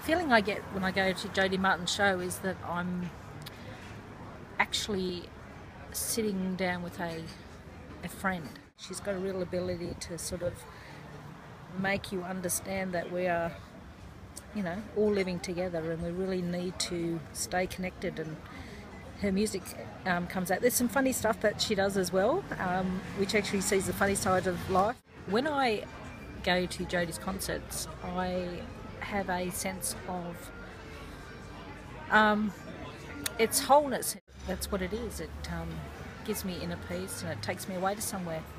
feeling I get when I go to Jodi Martin's show is that I'm actually sitting down with a friend. She's got a real ability to sort of make you understand that we are, you know, all living together, and we really need to stay connected. And her music comes out. There's some funny stuff that she does as well, which actually sees the funny side of life. When I go to Jodi's concerts, I have a sense of it's wholeness. That's what it is. It gives me inner peace, and it takes me away to somewhere.